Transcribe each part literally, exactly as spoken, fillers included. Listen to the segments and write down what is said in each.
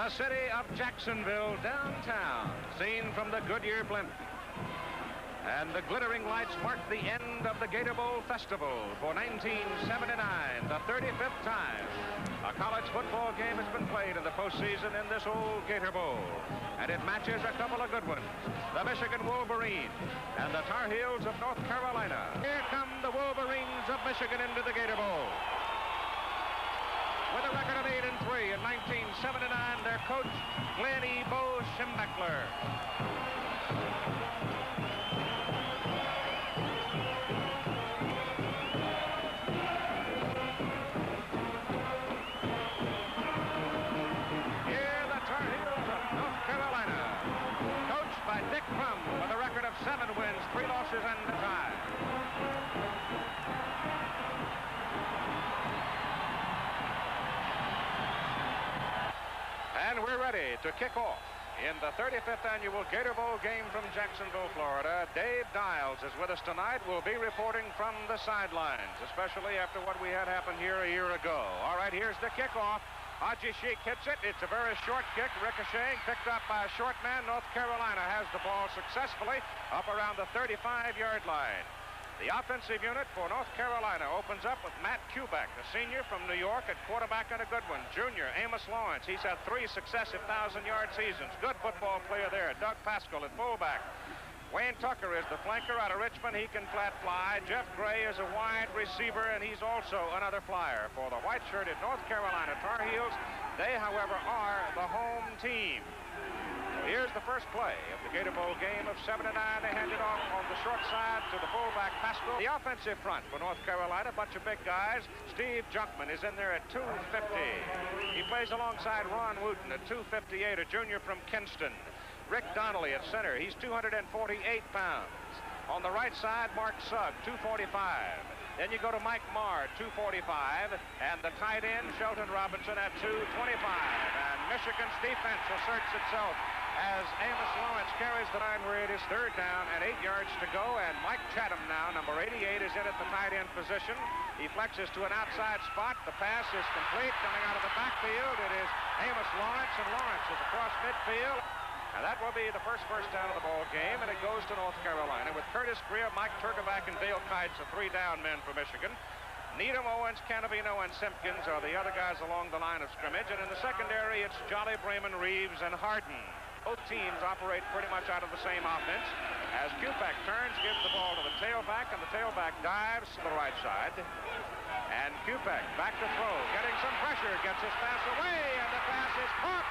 the city of Jacksonville downtown, seen from the Goodyear blimp. And the glittering lights mark the end of the Gator Bowl Festival for nineteen seventy-nine, the thirty-fifth time a college football game has been played in the postseason in this old Gator Bowl. And it matches a couple of good ones, the Michigan Wolverines and the Tar Heels of North Carolina. Here come the Wolverines of Michigan into the Gator Bowl. With a record of eight and three in nineteen seventy-nine, their coach, Glenn E. Bo Schembechler. Dick Crum with a record of seven wins, three losses, and a tie. And we're ready to kick off in the thirty-fifth annual Gator Bowl game from Jacksonville, Florida. Dave Dials is with us tonight. We'll be reporting from the sidelines, especially after what we had happen here a year ago. All right, here's the kickoff. Haji Sheik hits it. It's a very short kick, ricocheting, picked up by a short man. North Carolina has the ball successfully up around the thirty-five yard line. The offensive unit for North Carolina opens up with Matt Kubek, a senior from New York at quarterback and a good one. Junior Amos Lawrence. He's had three successive thousand yard seasons. Good football player there. Doug Pascal at fullback. Wayne Tucker is the flanker out of Richmond. He can flat fly. Jeff Gray is a wide receiver, and he's also another flyer for the white-shirted North Carolina Tar Heels. They, however, are the home team. Here's the first play of the Gator Bowl game of seventy-nine. They hand it off on the short side to the fullback Pascal. The offensive front for North Carolina, a bunch of big guys. Steve Junkman is in there at two fifty. He plays alongside Ron Wooten at two fifty-eight, a junior from Kinston. Rick Donnelly at center. He's two hundred forty-eight pounds. On the right side, Mark Sugg, two forty-five. Then you go to Mike Marr, two forty-five. And the tight end, Shelton Robinson, at two twenty-five. And Michigan's defense asserts itself as Amos Lawrence carries the line where it is third down and eight yards to go. And Mike Chatham now, number eighty-eight, is in at the tight end position. He flexes to an outside spot. The pass is complete. Coming out of the backfield, it is Amos Lawrence, and Lawrence is across midfield. And that will be the first first down of the ball game, and it goes to North Carolina with Curtis Greer, Mike Turkovac, and Dale Kites, the three down men for Michigan. Needham, Owens, Canavino, and Simpkins are the other guys along the line of scrimmage. And in the secondary, it's Jolly, Bremen, Reeves, and Harden. Both teams operate pretty much out of the same offense. As Kubek turns, gives the ball to the tailback, and the tailback dives to the right side. And Kubek back to throw, getting some pressure, gets his pass away, and the pass is caught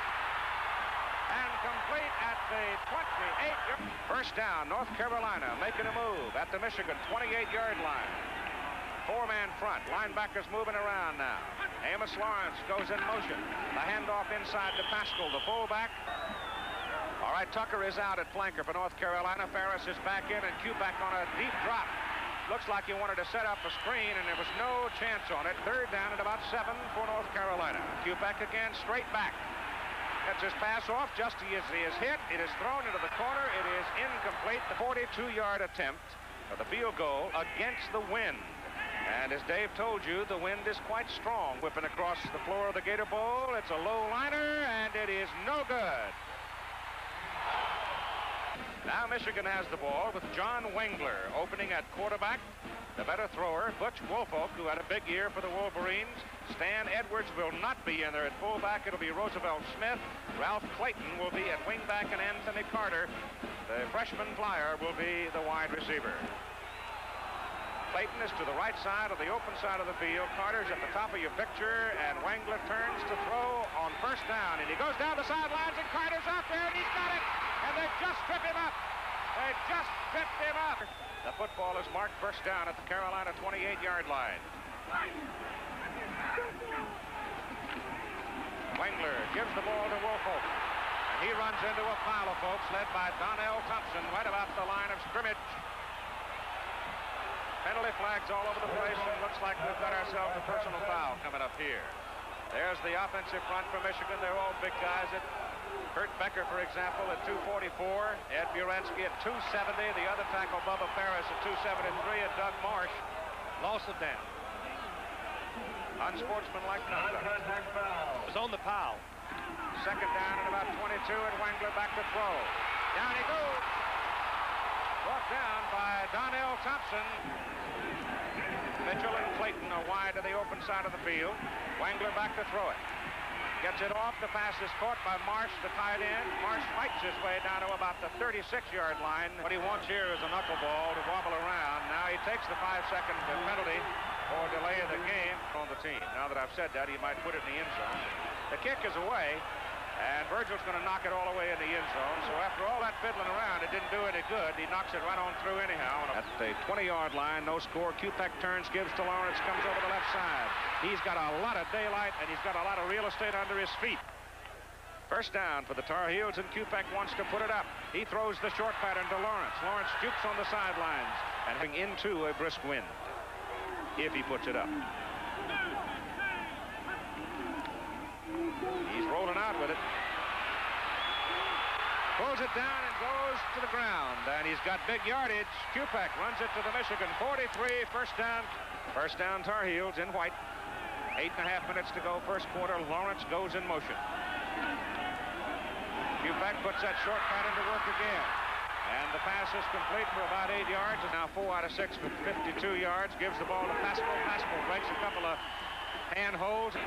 and complete at the twenty-eight. First down, North Carolina making a move at the Michigan twenty-eight yard line. Four-man front. Linebackers moving around now. Amos Lawrence goes in motion. The handoff inside to Pascal, the fullback. All right, Tucker is out at flanker for North Carolina. Ferris is back in, and Kubek on a deep drop. Looks like he wanted to set up a screen, and there was no chance on it. Third down at about seven for North Carolina. Kubek again, straight back. Gets his pass off just as he is hit. It is thrown into the corner. It is incomplete. The forty-two yard attempt for the field goal against the wind. And as Dave told you, the wind is quite strong. Whipping across the floor of the Gator Bowl. It's a low liner, and it is no good. Now Michigan has the ball with John Wengler opening at quarterback. The better thrower, Butch Woolfolk, who had a big year for the Wolverines. Stan Edwards will not be in there at fullback. It'll be Roosevelt Smith. Ralph Clayton will be at wingback, and Anthony Carter, the freshman flyer, will be the wide receiver. Clayton is to the right side of the open side of the field. Carter's at the top of your picture, and Wengler turns to throw on first down, and he goes down the sidelines, and Carter's out there, and he's got it, and they just trip him up. They just tripped him up. The football is marked first down at the Carolina twenty-eight yard line. Wengler gives the ball to Woolfolk, and he runs into a pile of folks led by Donnell Thompson right about the line of scrimmage. Penalty flags all over the place, and looks like we've got ourselves a personal foul coming up here. There's the offensive front for Michigan. They're all big guys. At Kurt Becker, for example, at two forty-four. Ed Buransky at two seventy. The other tackle, Bubba Ferris, at two seventy-three. And Doug Marsh, loss of down. Unsportsmanlike conduct. It was on the Powell. Second down and about twenty-two, and Wangler back to throw. Down he goes. Brought down by Donnell Thompson. Mitchell and Clayton are wide to the open side of the field. Wangler back to throw it. Gets it off. The pass is caught by Marsh, the tight end. Marsh fights his way down to about the thirty-six-yard line. What he wants here is a knuckleball to wobble around. Now he takes the five-second penalty for delay of the game on the team. Now that I've said that, he might put it in the end zone. The kick is away, and Virgil's going to knock it all the way in the end zone. So after all that fiddling around, it didn't do any good. He knocks it right on through anyhow. At the twenty-yard line, no score. Kupek turns, gives to Lawrence, comes over the left side. He's got a lot of daylight, and he's got a lot of real estate under his feet. First down for the Tar Heels, and Kupek wants to put it up. He throws the short pattern to Lawrence. Lawrence jukes on the sidelines and into a brisk wind if he puts it up. He's rolling out with it. Pulls it down and goes to the ground, and he's got big yardage. Kupek runs it to the Michigan forty-three. First down. First down, Tar Heels in white. Eight and a half minutes to go, first quarter. Lawrence goes in motion. Kupek puts that short pattern to work again. And the pass is complete for about eight yards. And now four out of six for fifty-two yards. Gives the ball to Pascal. Pascal breaks a couple of hand holds.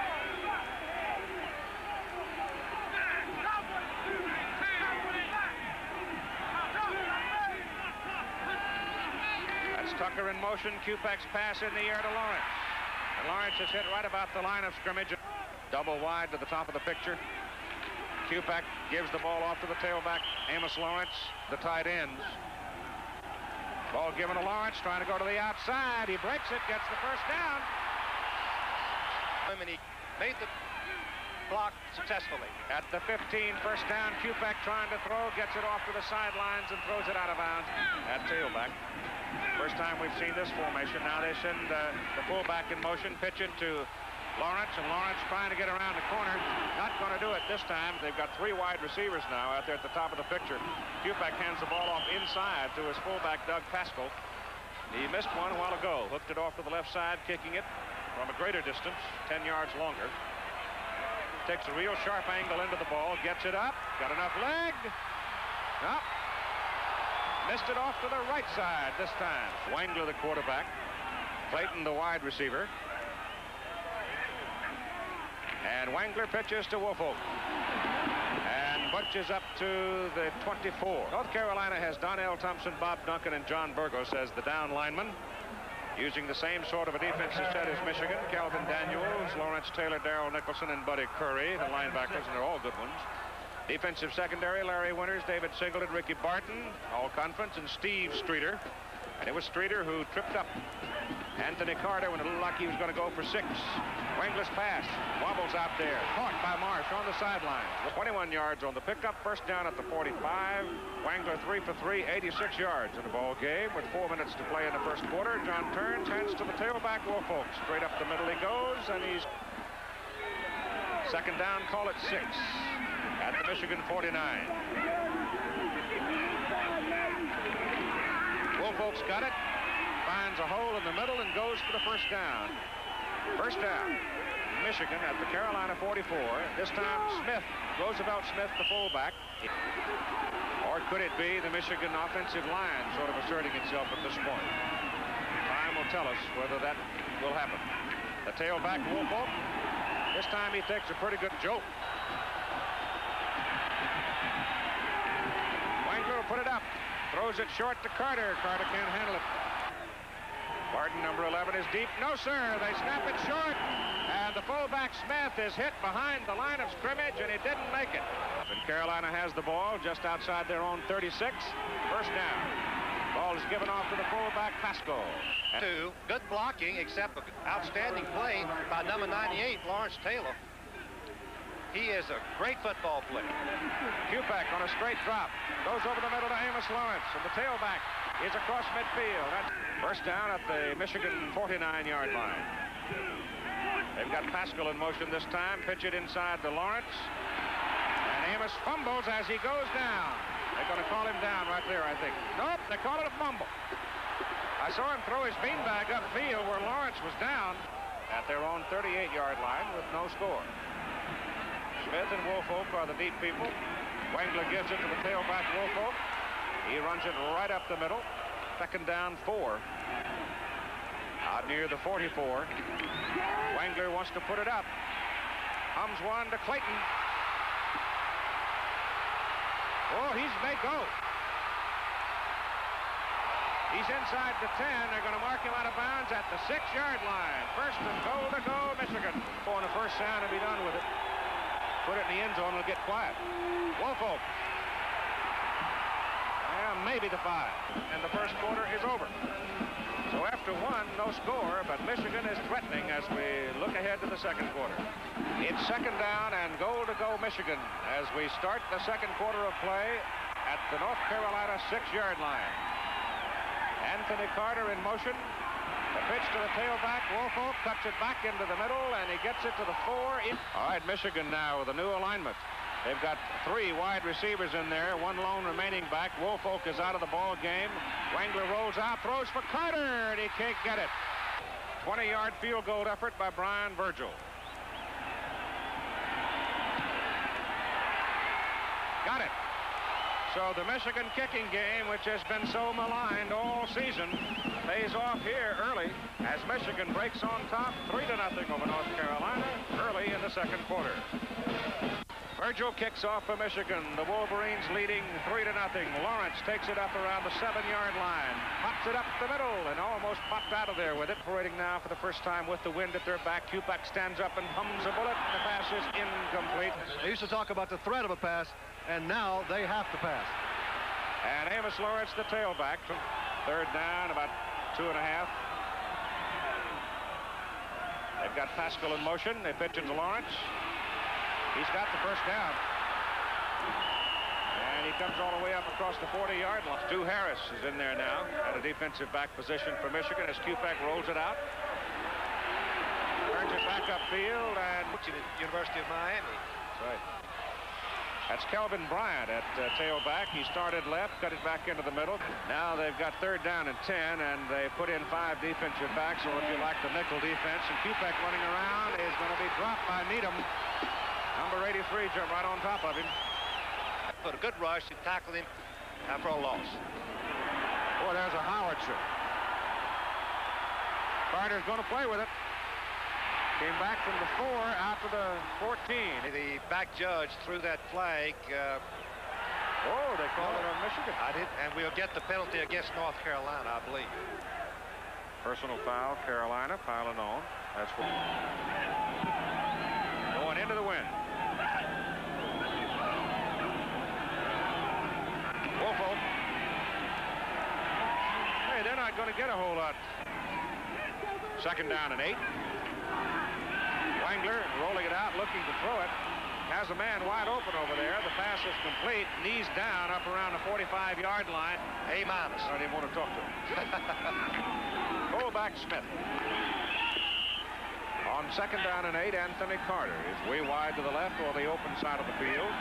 That's Tucker in motion. Kupek's pass in the air to Lawrence. And Lawrence is hit right about the line of scrimmage. Double wide to the top of the picture. Kupek gives the ball off to the tailback, Amos Lawrence, the tight ends. Ball given to Lawrence, trying to go to the outside. He breaks it, gets the first down. And he made the block successfully. At the fifteen, first down, Kupek trying to throw, gets it off to the sidelines and throws it out of bounds at tailback. First time we've seen this formation. Now they send uh, the fullback in motion, pitch it to Lawrence, and Lawrence trying to get around the corner. Not going to do it this time. They've got three wide receivers now out there at the top of the picture. Kupek hands the ball off inside to his fullback, Doug Pascal. He missed one a while ago. Hooked it off to the left side, kicking it from a greater distance, ten yards longer. Takes a real sharp angle into the ball, gets it up, got enough leg. No. Missed it off to the right side this time. Wangler, the quarterback. Clayton, the wide receiver. And Wangler pitches to Woolfolk. And bunches up to the twenty-four. North Carolina has Donnell Thompson, Bob Duncan, and John Burgos as the down linemen. Using the same sort of a defensive set as Michigan. Calvin Daniels, Lawrence Taylor, Darrell Nicholson, and Buddy Curry, the linebackers, and they're all good ones. Defensive secondary, Larry Winters, David Singleton, Ricky Barton, all conference, and Steve Streeter. And it was Streeter who tripped up Anthony Carter when it looked like he was going to go for six. Wangler's pass wobbles out there, caught by Marsh on the sideline. twenty-one yards on the pickup, first down at the forty-five. Wangler three for three, eighty-six yards in the ball game with four minutes to play in the first quarter. John turns, hands to the tailback, Woolfolk. Straight up the middle he goes, and he's second down, call it six at the Michigan forty-nine. Woolfolk's got it, finds a hole in the middle and goes for the first down. First down, Michigan at the Carolina forty-four. This time Smith, Roosevelt Smith, the fullback. Or could it be the Michigan offensive line sort of asserting itself at this point? Time will tell us whether that will happen. The tailback, Woolfolk. This time he takes a pretty good joke. Wangler will put it up. Throws it short to Carter. Carter can't handle it. Barton, number eleven, is deep. No, sir. They snap it short. And the fullback, Smith, is hit behind the line of scrimmage, and he didn't make it. And Carolina has the ball just outside their own thirty-six. First down. Ball is given off to the fullback, Pascal. Two. Good blocking, except an outstanding play by number ninety-eight, Lawrence Taylor. He is a great football player. Kupek on a straight drop. Goes over the middle to Amos Lawrence. And the tailback is across midfield. That's first down at the Michigan forty-nine-yard line. They've got Pascal in motion this time. Pitch it inside to Lawrence. And Amos fumbles as he goes down. They're going to call him down right there, I think. Nope, they call it a fumble. I saw him throw his beanbag upfield where Lawrence was down at their own thirty-eight-yard line with no score. Smith and Woolfolk are the deep people. Wengler gives it to the tailback, Woolfolk. He runs it right up the middle. Second down, four. Out near the forty-four. Wengler wants to put it up. Comes one to Clayton. Oh, he's may go. He's inside the ten. They're going to mark him out of bounds at the six-yard line. First and goal to go, Michigan. On the first down and be done with it. Put it in the end zone. It'll get quiet. Woolfolk. Yeah, maybe the five. And the first quarter is over. So after one, no score, but Michigan is threatening as we look ahead to the second quarter. It's second down and goal to go, Michigan, as we start the second quarter of play at the North Carolina six-yard line. Anthony Carter in motion. The pitch to the tailback. Woolfolk cuts it back into the middle, and he gets it to the four. All right, Michigan now with a new alignment. They've got three wide receivers in there, one lone remaining back. Woolfolk is out of the ball game. Wengler rolls out, throws for Carter, and he can't get it. twenty-yard field goal effort by Brian Virgil. Got it. So the Michigan kicking game, which has been so maligned all season, pays off here early as Michigan breaks on top three to nothing over North Carolina early in the second quarter. Virgil kicks off for Michigan. The Wolverines leading three to nothing. Lawrence takes it up around the seven-yard line, pops it up the middle, and almost popped out of there with it. Operating now for the first time with the wind at their back. Kupak stands up and hums a bullet, and the pass is incomplete. They used to talk about the threat of a pass, and now they have to pass. And Amos Lawrence, the tailback, third down, about two and a half. They've got Pascal in motion. They pitch it to Lawrence. He's got the first down. And he comes all the way up across the forty-yard line. Stu Harris is in there now at a defensive back position for Michigan as Kupak rolls it out. Turns it back upfield and... University of Miami. That's right. That's Kelvin Bryant at uh, tailback. He started left, cut it back into the middle. Now they've got third down and ten, and they put in five defensive backs, or if you like, the nickel defense. And Kupak running around is going to be dropped by Needham. Number eighty-three jumped right on top of him. Put a good rush and tackled him uh, for a loss. Boy, there's a howitzer. Carter's going to play with it. Came back from the four out to the fourteen. The back judge threw that flag. Uh, oh, they called it on Michigan. I did, and we'll get the penalty against North Carolina, I believe. Personal foul, Carolina, piling on. That's what. Going into the wind. Woolfolk. Hey, they're not going to get a whole lot. Second down and eight. Wengler rolling it out, looking to throw it. Has a man wide open over there. The pass is complete. Knees down up around the forty-five-yard line. A minus. I didn't want to talk to him. Fullback Smith. On second down and eight, Anthony Carter is way wide to the left or the open side of the field.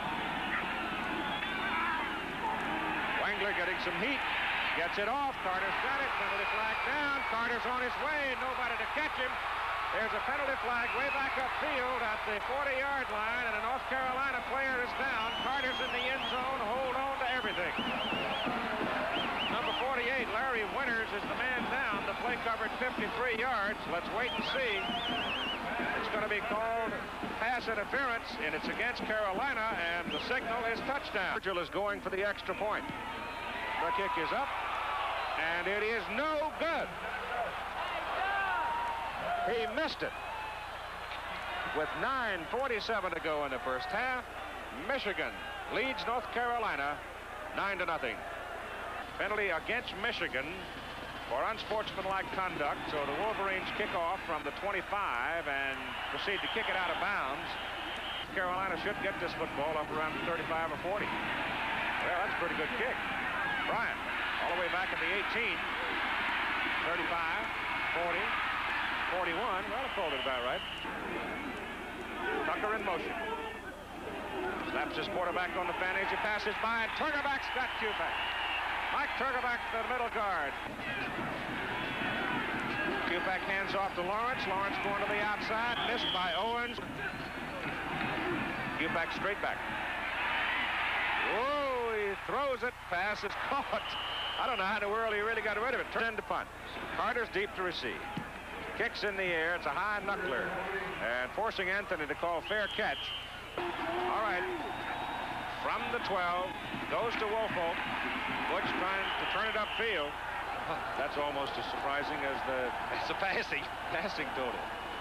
Wengler getting some heat. Gets it off. Carter's got it. Penalty flag down. Carter's on his way. Nobody to catch him. There's a penalty flag way back upfield at the forty-yard line, and a North Carolina player is down. Carter's in the end zone. Hold on to everything. Number forty-eight, Larry Winters, is the man down. The play covered fifty-three yards. Let's wait and see. It's going to be called pass interference, and it's against Carolina, and the signal is touchdown. Virgil is going for the extra point. The kick is up, and it is no good. He missed it. With nine forty-seven to go in the first half, Michigan leads North Carolina nine to nothing. Penalty against Michigan for unsportsmanlike conduct. So the Wolverines kick off from the twenty-five and proceed to kick it out of bounds. Carolina should get this football up around the thirty-five or forty. Well, that's a pretty good kick. Bryant all the way back at the eighteen. thirty-five, forty. forty-one, well, I called it about right. Tucker in motion. Slaps his quarterback on the fan. He passes by, and Turgerback's got Kupak. Mike Turgerback, the middle guard. Kupak hands off to Lawrence. Lawrence going to the outside, missed by Owens. Kupak straight back. Whoa, he throws it. Pass is caught. I don't know how in the world he really got rid of it. Turn into punt. Carter's deep to receive. Kicks in the air. It's a high knuckler. And forcing Anthony to call fair catch. All right. From the twelve. Goes to Woolfolk. Butch trying to turn it upfield. That's almost as surprising as the, It's a passing. passing total.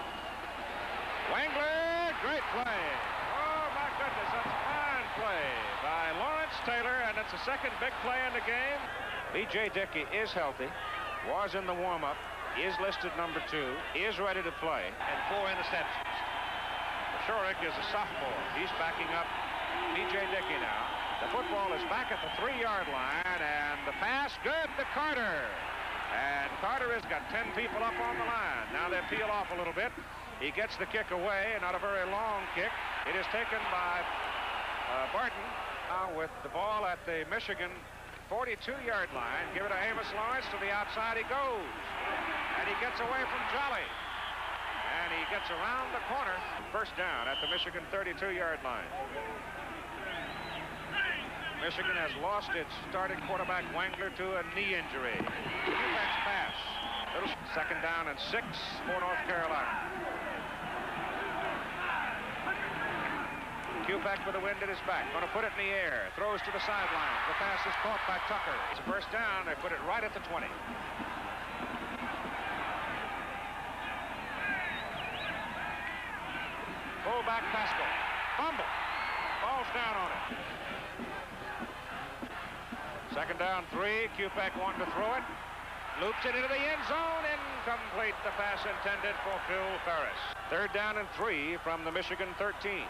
Wangler, great play. Oh, my goodness, that's a fine play by Lawrence Taylor, and it's the second big play in the game. B J Dickey is healthy, was in the warm-up, is listed number two, is ready to play. And four interceptions. Shurik is a sophomore. He's backing up B J Dickey now. The football is back at the three-yard line, and the pass good to Carter. And Carter has got ten people up on the line. Now they peel off a little bit. He gets the kick away, not a very long kick. It is taken by uh, Barton now with the ball at the Michigan forty-two-yard line. Give it to Amos Lawrence. To the outside he goes. And he gets away from Jolly. And he gets around the corner. First down at the Michigan thirty-two-yard line. Michigan has lost its starting quarterback Wangler to a knee injury. Kupak's pass. Little second down and six for North Carolina. Kupak with the wind at his back. Going to put it in the air. Throws to the sideline. The pass is caught by Tucker. It's a first down. They put it right at the twenty. Fullback Pascal. Fumble. Falls down on it. Second down, three. Kupak wanting to throw it. Loops it into the end zone. Incomplete. The pass intended for Phil Ferris. Third down and three from the Michigan thirteen.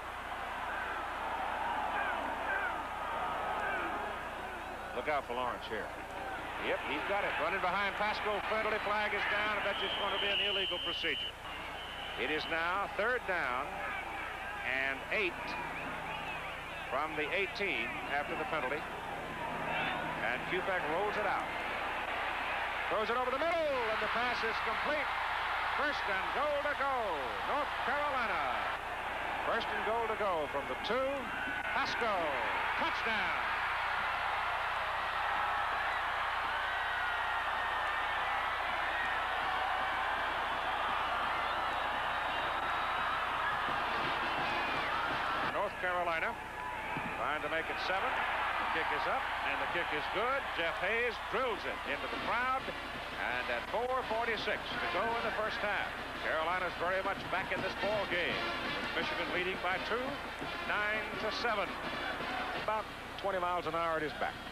Look out for Lawrence here. Yep, he's got it. Running behind Pascal. Penalty flag is down. I bet you it's going to be an illegal procedure. It is now third down and eight from the eighteen after the penalty. And Kupak rolls it out. Throws it over the middle, and the pass is complete. First and goal to go. North Carolina. First and goal to go from the two. Pascal. Touchdown. North Carolina trying to make it seven. The kick is up, and the kick is good. Jeff Hayes drills it into the crowd, and at four forty-six to go in the first half. Carolina's very much back in this ball game. With Michigan leading by two, nine to seven. About twenty miles an hour at his back.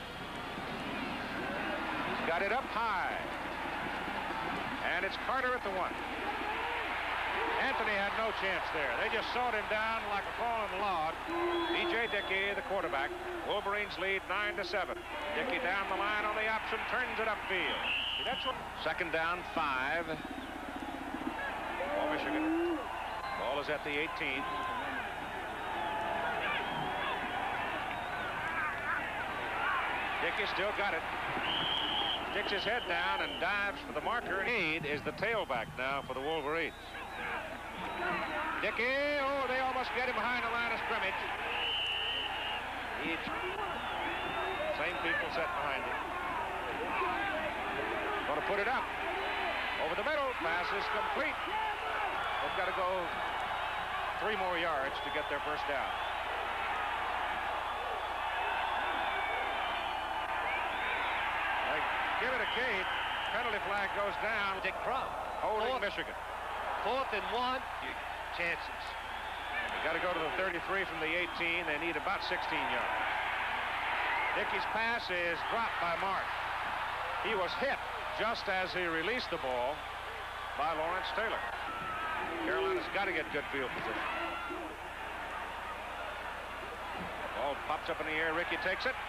He's got it up high, and it's Carter at the one. Anthony had no chance there. They just sawed him down like a fallen log. B J Dickey, the quarterback. Wolverines lead nine to seven. Dickey down the line on the option, turns it upfield. See, that's what. Second down, five. For Michigan. Ball is at the eighteen. Dickey still got it. Sticks his head down and dives for the marker. Need is the tailback now for the Wolverines. Dickey, oh, they almost get him behind the line of scrimmage. Each same people set behind him. Going to put it up. Over the middle, pass is complete. They've got to go three more yards to get their first down. They give it a gate. Penalty flag goes down. Dick Crum. Holding Fourth. Michigan. Fourth and one. Chances. They got to go to the thirty-three from the eighteen. They need about sixteen yards. Dickey's pass is dropped by Mark. He was hit just as he released the ball by Lawrence Taylor. Carolina's got to get good field position. Ball pops up in the air. Rickey takes it.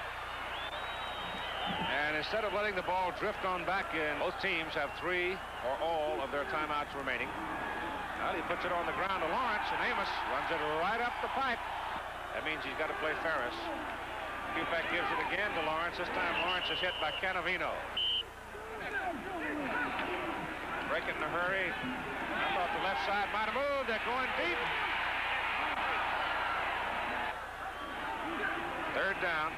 And instead of letting the ball drift on back in, both teams have three or all of their timeouts remaining. Well, he puts it on the ground to Lawrence, and Amos runs it right up the pipe. That means he's got to play Ferris. Kupak gives it again to Lawrence. This time Lawrence is hit by Canavino. Breaking in a hurry. I thought the left side might have moved. They're going deep. down.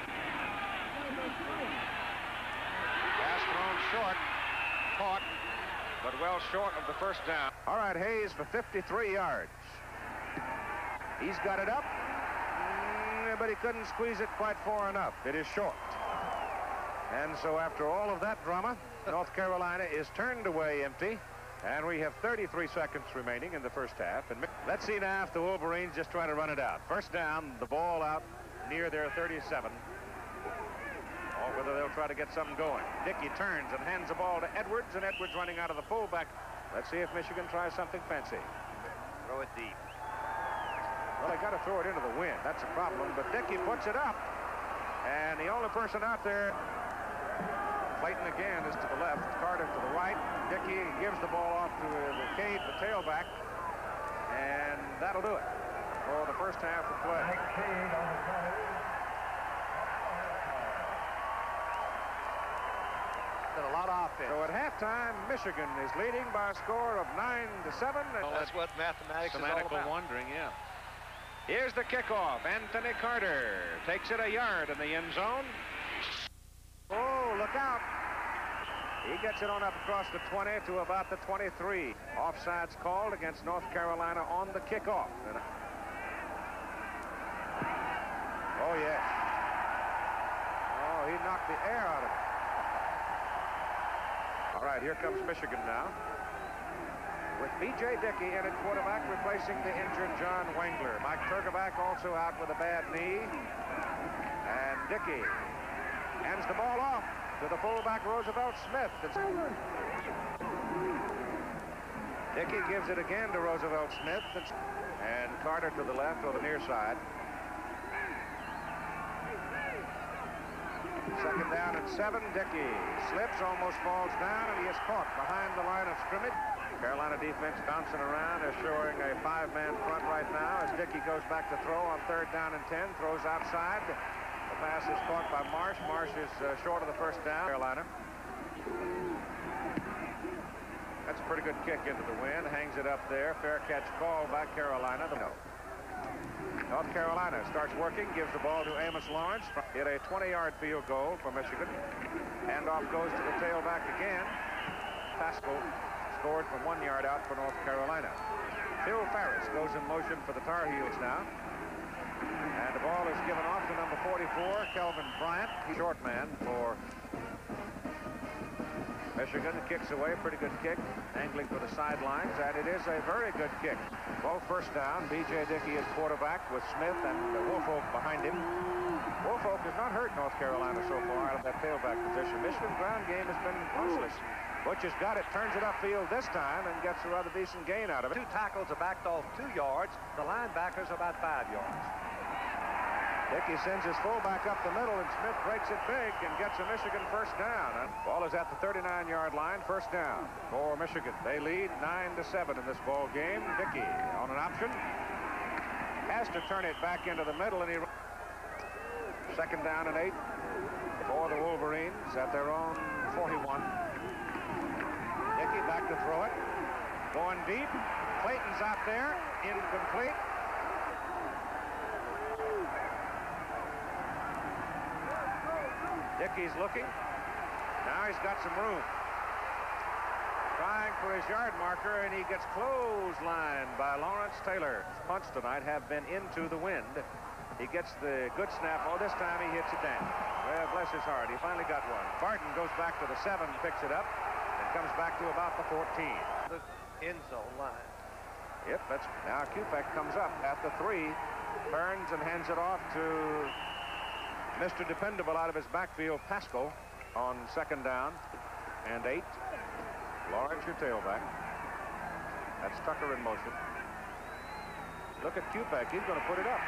Pass thrown short. Caught, but well short of the first down. All right, Hayes for fifty-three yards. He's got it up, but he couldn't squeeze it quite far enough. It is short. And so after all of that drama, North Carolina is turned away empty. And we have thirty-three seconds remaining in the first half. And let's see now if the Wolverines just try to run it out. First down, the ball out near their thirty-seven. Or whether they'll try to get something going. Dickey turns and hands the ball to Edwards, and Edwards running out of the fullback. Let's see if Michigan tries something fancy. Throw it deep. Well, they got to throw it into the wind. That's a problem. But Dickey puts it up. And the only person out there, Clayton again is to the left, Carter to the right. Dickey gives the ball off to the Cade, the tailback. And that'll do it for the first half of play. A lot of offense. So at halftime, Michigan is leading by a score of nine to seven. Well, that's what mathematics is all about. Wondering, yeah. Here's the kickoff. Anthony Carter takes it a yard in the end zone. Oh, look out. He gets it on up across the twenty to about the twenty-three. Offsides called against North Carolina on the kickoff. And oh, yes. Oh, he knocked the air out of it. All right, here comes Michigan now. With B J Dickey in at quarterback, replacing the injured John Wengler. Mike Turgeback also out with a bad knee. And Dickey hands the ball off to the fullback, Roosevelt Smith. It's... Dickey gives it again to Roosevelt Smith. And Carter to the left or the near side. Second down and seven. Dickey slips, almost falls down, and he is caught behind the line of scrimmage. Carolina defense bouncing around. They're showing a five-man front right now as Dickey goes back to throw on third down and ten. Throws outside. The pass is caught by Marsh. Marsh is uh, short of the first down. Carolina. That's a pretty good kick into the wind. Hangs it up there. Fair catch call by Carolina. No. North Carolina starts working, gives the ball to Amos Lawrence. Hit a twenty-yard field goal for Michigan. Handoff goes to the tailback again. Pascal scored from one yard out for North Carolina. Phil Farris goes in motion for the Tar Heels now. And the ball is given off to number forty-four, Kelvin Bryant. He's short man for Michigan. Kicks away, pretty good kick, angling for the sidelines, and it is a very good kick. Ball first down. B J Dickey is quarterback with Smith and Woolfolk behind him. Woolfolk has not hurt North Carolina so far out of that tailback position. Michigan's ground game has been useless. Butch has got it, turns it upfield this time, and gets a rather decent gain out of it. Two tackles are backed off two yards. The linebackers are about five yards. Dickey sends his fullback up the middle, and Smith breaks it big and gets a Michigan first down. And ball is at the thirty-nine yard line, first down for Michigan. They lead nine to seven in this ball game. Dickey on an option. Has to turn it back into the middle, and he... Second down and eight for the Wolverines at their own forty-one. Dickey back to throw it. Going deep. Clayton's out there. Incomplete. Dickey's looking. Now he's got some room. Trying for his yard marker, and he gets clotheslined by Lawrence Taylor. His punts tonight have been into the wind. He gets the good snap. Oh, this time he hits it down. Well, bless his heart. He finally got one. Barton goes back to the seven, picks it up, and comes back to about the fourteen. The end zone line. Yep, that's now Kupek comes up at the three, turns and hands it off to Mister Dependable out of his backfield, Pascal, on second down and eight. Lawrence, your tailback. That's Tucker in motion. Look at Kupek. He's going to put it up.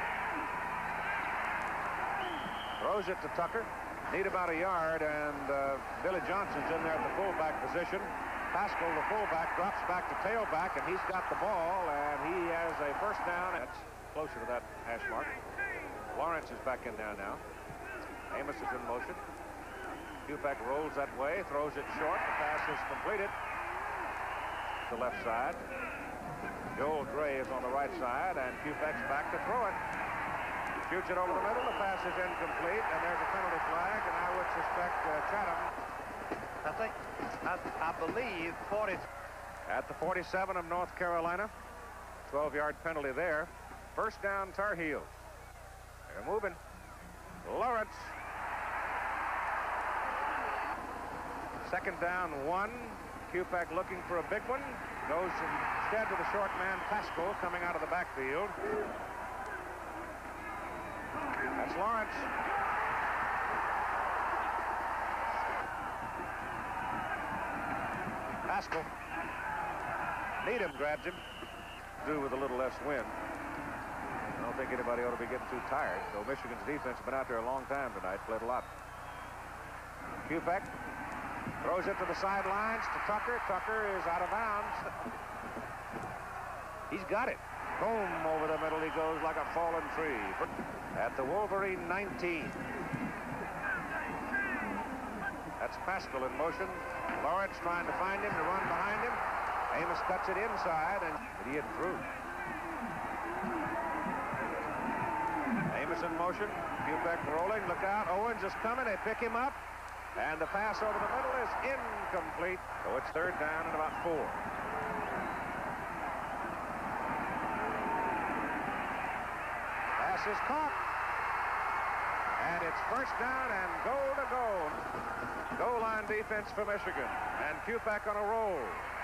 Throws it to Tucker. Need about a yard, and uh, Billy Johnson's in there at the fullback position. Pascal, the fullback, drops back to tailback, and he's got the ball, and he has a first down. That's closer to that hash mark. Lawrence is back in there now. Amos is in motion. Kupek rolls that way, throws it short. The pass is completed. The left side. Joel Dre is on the right side, and Kupek's back to throw it. Shoots it over the middle. The pass is incomplete, and there's a penalty flag, and I would suspect uh, Chatham. I think, I, I believe, forty. At the forty-seven of North Carolina. twelve-yard penalty there. First down, Tar Heels. They're moving. Lawrence. Second down, one. Kupek looking for a big one. Goes instead to the short man, Pascal, coming out of the backfield. That's Lawrence. Pascal. Needham grabs him. Do with a little less wind. I don't think anybody ought to be getting too tired. So Michigan's defense has been out there a long time tonight. Played a lot. Kupek throws it to the sidelines to Tucker. Tucker is out of bounds. He's got it. Boom, over the middle he goes like a fallen tree. At the Wolverine nineteen. That's Pascal in motion. Lawrence trying to find him, to run behind him. Amos cuts it inside, and he isn't through. Amos in motion. Kupek rolling. Look out. Owens is coming. They pick him up. And the pass over the middle is incomplete. So it's third down and about four. Pass is caught. And it's first down and goal to goal. Goal line defense for Michigan. And Kupek on a roll.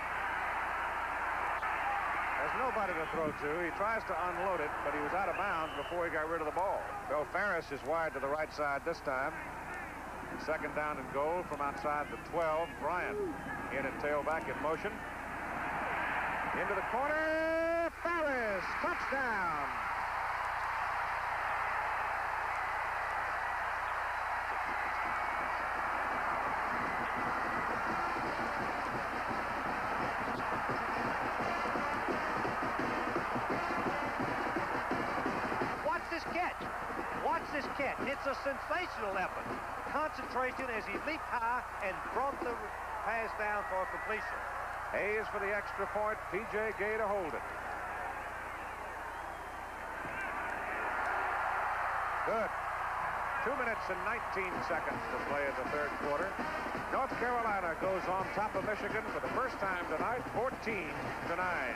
There's nobody to throw to. He tries to unload it, but he was out of bounds before he got rid of the ball. Bill Ferris is wide to the right side this time. Second down and goal from outside the twelve. Bryant in and tailback in motion. Into the corner. Ferris, touchdown. Watch this catch. Watch this catch. It's a sensational effort. Concentration as he leaped high and brought the pass down for completion. Hayes for the extra point. P J Gay to hold it. Good. Two minutes and nineteen seconds to play in the third quarter. North Carolina goes on top of Michigan for the first time tonight, fourteen to nine.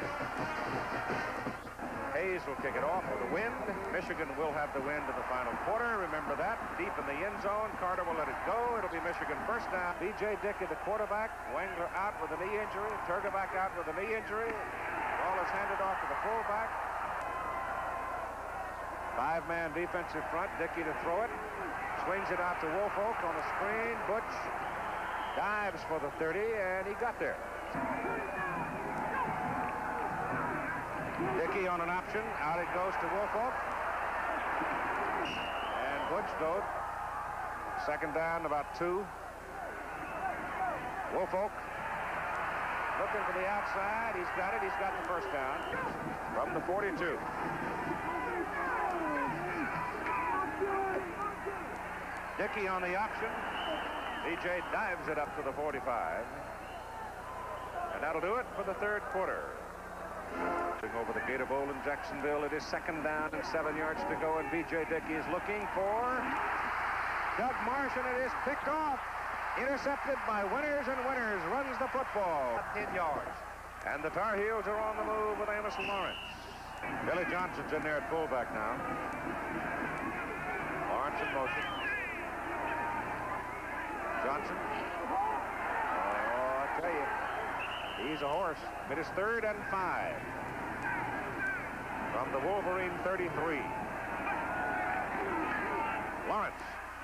Hayes will kick it off with a wind. Michigan will have the wind in the final quarter. Remember that. Deep in the end zone. Carter will let it go. It'll be Michigan first down. B J Dickey, the quarterback. Wengler out with a knee injury. Turgeback out with a knee injury. Ball is handed off to the fullback. Five-man defensive front. Dickey to throw it. Swings it out to Woolfolk on the screen. Butch dives for the thirty, and he got there. Dickey on an option. Out it goes to Woolfolk. And Butch goes. Second down, about two. Woolfolk looking for the outside. He's got it. He's got the first down from the forty-two. Dickey on the option. B J dives it up to the forty-five. And that'll do it for the third quarter. Over the Gator Bowl in Jacksonville. It is second down and seven yards to go, and B J Dickey is looking for Doug Marsh, and it is picked off. Intercepted by Winners, and Winners runs the football. ten yards. And the Tar Heels are on the move with Amos Lawrence. Billy Johnson's in there at fullback now. Lawrence in motion. Johnson. Oh, I tell you, he's a horse. It is third and five. From the Wolverine thirty-three. Lawrence.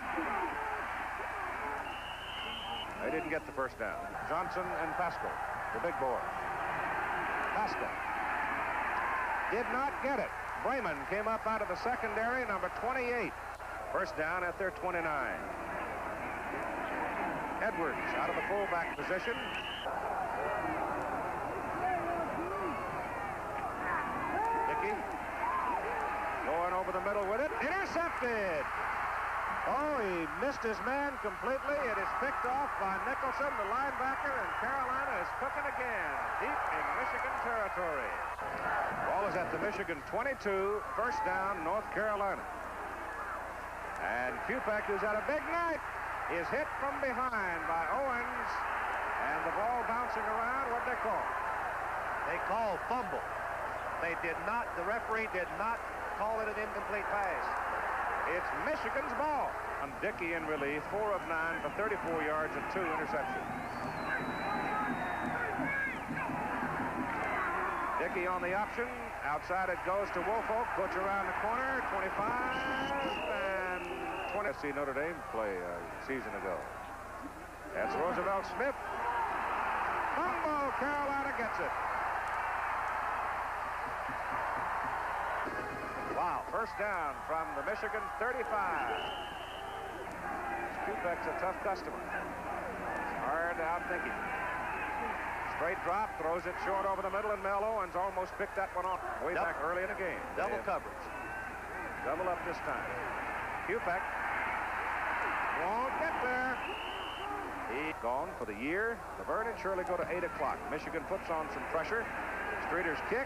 They didn't get the first down. Johnson and Pascal, the big boys. Pascal did not get it. Brayman came up out of the secondary, number twenty-eight. First down at their twenty-nine. Edwards out of the fullback position. Dickey going over the middle with it. Intercepted. Oh, he missed his man completely. It is picked off by Nicholson, the linebacker, and Carolina is cooking again, deep in Michigan territory. Ball is at the Michigan twenty-two, first down, North Carolina. Kupek, who's had a big night, is hit from behind by Owens, and the ball bouncing around. What'd they call? They call fumble. They did not, the referee did not call it an incomplete pass. It's Michigan's ball. On Dickey in relief, four of nine for thirty-four yards and two interceptions. Dickey on the option. Outside it goes to Woolfolk. Puts around the corner. twenty-five and twenty. I see Notre Dame play a season ago. That's Roosevelt Smith. Fumble. Carolina gets it. Wow. First down from the Michigan thirty-five. Kupek's a tough customer. It's hard to outthink him. Straight drop, throws it short over the middle, and Mel Owens almost picked that one off way Double, back early in the game. Double coverage. Double up this time. Kupek won't get there. He's gone for the year. The Vernon Shirley go to eight o'clock. Michigan puts on some pressure. Streeter's kick.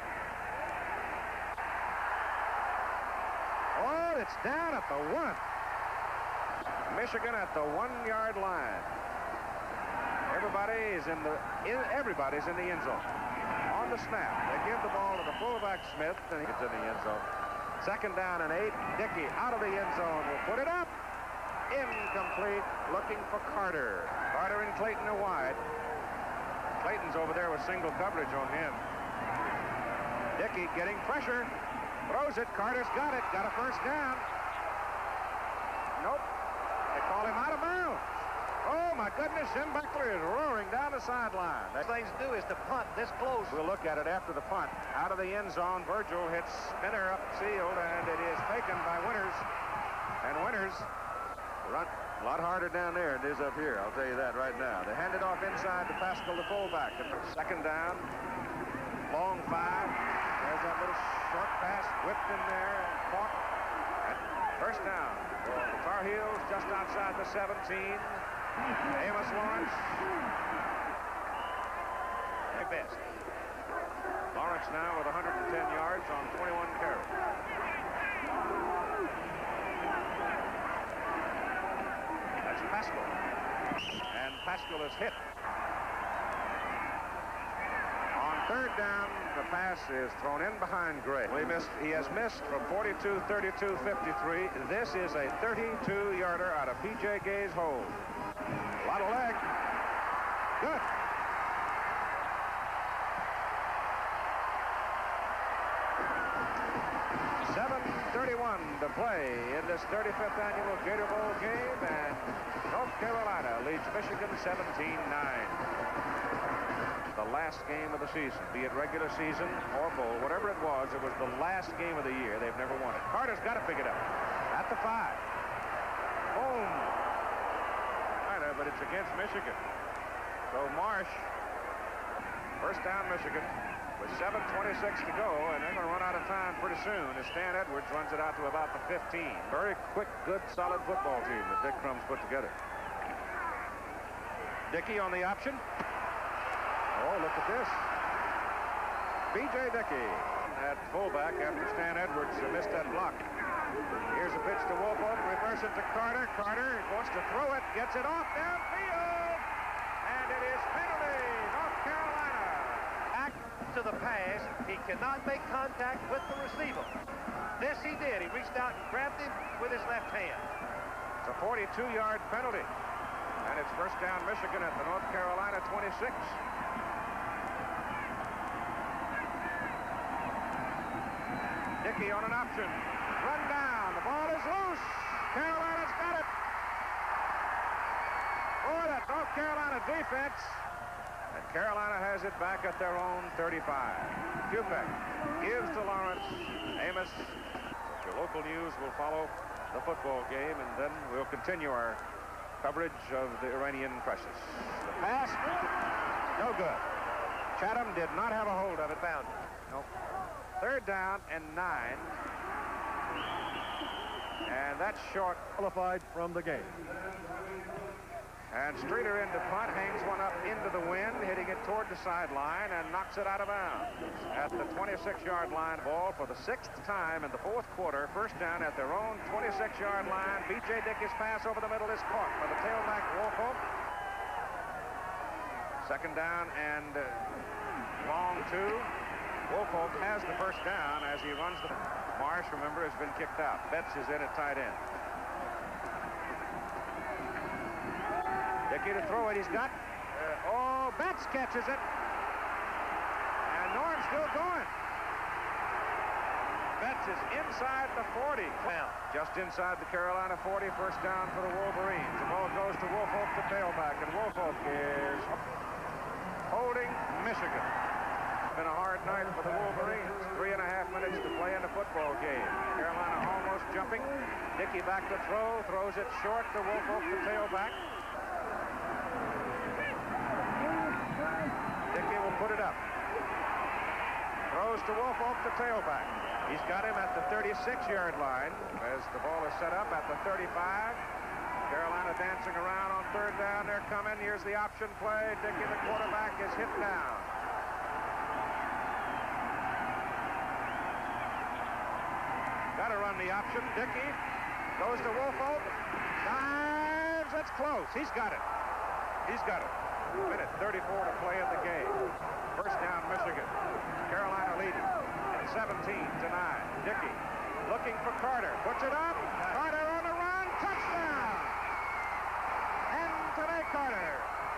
Oh, it's down at the one. Michigan at the one-yard line. Everybody is in the in, everybody's in the end zone. On the snap, they give the ball to the fullback Smith, and he gets in the end zone. Second down and eight. Dickey out of the end zone will put it up. Incomplete. Looking for Carter. Carter and Clayton are wide. Clayton's over there with single coverage on him. Dickey getting pressure. Throws it. Carter's got it. Got a first down. Nope. They call him out of bounds. Oh, my goodness. Jim Beckler is roaring down the sideline. The thing to do is to punt this close. We'll look at it after the punt. Out of the end zone, Virgil hits Spinner upfield, and it is taken by Winters. And Winters run a lot harder down there than it is up here. I'll tell you that right now. They hand it off inside to Pascal, the fullback. Second down. Long five. There's that little short pass whipped in there and caught. And first down. The Tar Heels just outside the seventeen. Amos Lawrence. Their best. Lawrence now with one hundred ten yards on twenty-one carries. That's Pascal. And Pascal is hit. On third down, the pass is thrown in behind Gray. He missed. He has missed from forty-two, thirty-two, fifty-three. This is a thirty-two yarder out of P J Gay's hold. A lot of leg. Good. seven thirty-one to play in this thirty-fifth annual Gator Bowl game, and North Carolina leads Michigan seventeen nine. The last game of the season, be it regular season or bowl, whatever it was, it was the last game of the year. They've never won it. Carter's got to pick it up at the five. Boom. But it's against Michigan. So Marsh, first down Michigan with seven twenty-six to go, and they're going to run out of time pretty soon as Stan Edwards runs it out to about the fifteen. Very quick, good, solid football team that Dick Crumb's put together. Dickey on the option. Oh, look at this. B J Dickey at fullback after Stan Edwards missed that block. Here's a pitch to Woolfolk, reverse it to Carter. Carter wants to throw it, gets it off downfield, and it is penalty, North Carolina. Back to the pass, he cannot make contact with the receiver. This he did, he reached out and grabbed him with his left hand. It's a forty-two yard penalty, and it's first down Michigan at the North Carolina twenty-six. Dickey on an option. Run down. The ball is loose. Carolina's got it. Boy, that North Carolina defense. And Carolina has it back at their own thirty-five. Kupek gives to Lawrence. Amos. Your local news will follow the football game, and then we'll continue our coverage of the Iranian crisis. The pass, no good. Chatham did not have a hold of it. Found it. Nope. Third down and nine. And that's short. Qualified from the game. And Streeter into punt, hangs one up into the wind, hitting it toward the sideline and knocks it out of bounds. At the twenty-six yard line, ball for the sixth time in the fourth quarter. First down at their own twenty-six yard line. B J Dickey's pass over the middle is caught by the tailback Woolfolk. Second down and uh, long two. Woolfolk has the first down as he runs the... Marsh, remember, has been kicked out. Betts is in at tight end. Dickey to throw it. He's got... Uh, oh, Betts catches it. And Norm's still going. Betts is inside the forty. Well, just inside the Carolina forty. First down for the Wolverines. The ball goes to Woolfolk, the tailback. And Woolfolk is holding Michigan. It's been a hard night for the Wolverines. Three and a half minutes to play in the football game. Carolina almost jumping. Dickey back to throw. Throws it short to Woolfolk, the tailback. Dickey will put it up. Throws to Woolfolk, the tailback. He's got him at the thirty-six yard line as the ball is set up at the thirty-five. Carolina dancing around on third down. They're coming. Here's the option play. Dickey, the quarterback, is hit down. Got to run the option. Dickey goes to Woolfolk. Dives. That's close. He's got it. He's got it. Minute thirty-four to play in the game. First down, Michigan. Carolina leading at seventeen to nine. Dickey looking for Carter. Puts it up. Carter on the run. Touchdown. Anthony Carter.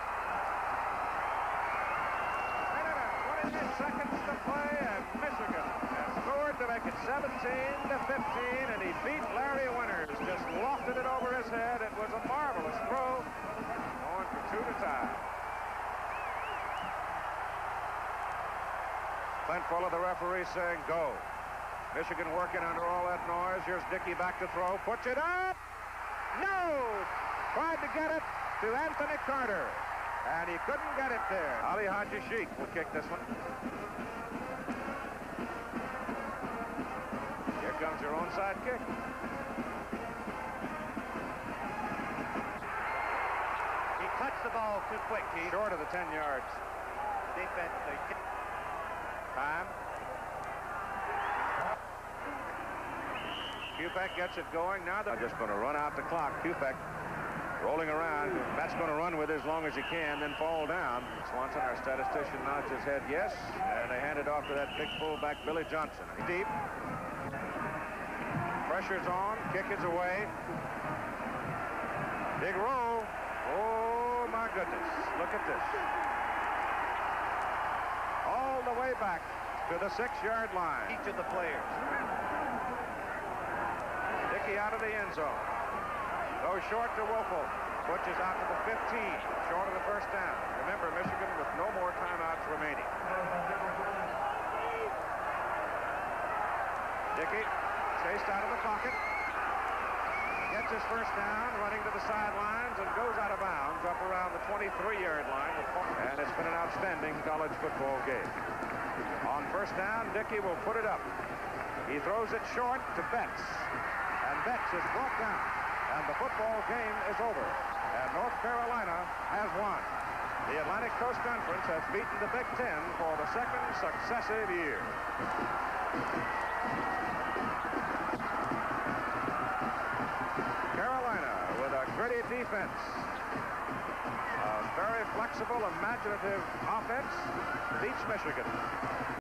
Minute and twenty-eight seconds to play, and Michigan has scored to make it seventeen to fifteen, and he beat Larry Winters. Just lofted it over his head. It was a marvelous throw. Going for two to tie. Clint Fuller, the referee, saying go. Michigan working under all that noise. Here's Dickey back to throw. Puts it up. No! Tried to get it to Anthony Carter. And he couldn't get it there. Ali Haji Sheikh will kick this one. Here comes your onside kick. He touched the ball too quick, Keith. Short of the ten yards. Defense, they Time. Kupek gets it going. Now they're just going to run out the clock. Kupek rolling around. That's going to run with it as long as he can, then fall down. Swanson, our statistician, nods his head yes, and they hand it off to that big fullback, Billy Johnson. Deep. Pressure's on. Kick is away. Big roll. Oh, my goodness. Look at this. All the way back to the six yard line. Each of the players. Dickey out of the end zone. Goes short to Woolfolk. Butches out to the fifteen. Short of the first down. Remember, Michigan with no more timeouts remaining. Dickey chased out of the pocket. Gets his first down, running to the sidelines, and goes out of bounds up around the twenty-three yard line. And it's been an outstanding college football game. On first down, Dickey will put it up. He throws it short to Betts. And Betts is brought down. And the football game is over. And North Carolina has won. The Atlantic Coast Conference has beaten the Big Ten for the second successive year. Carolina with a gritty defense. A very flexible, imaginative offense beats Michigan.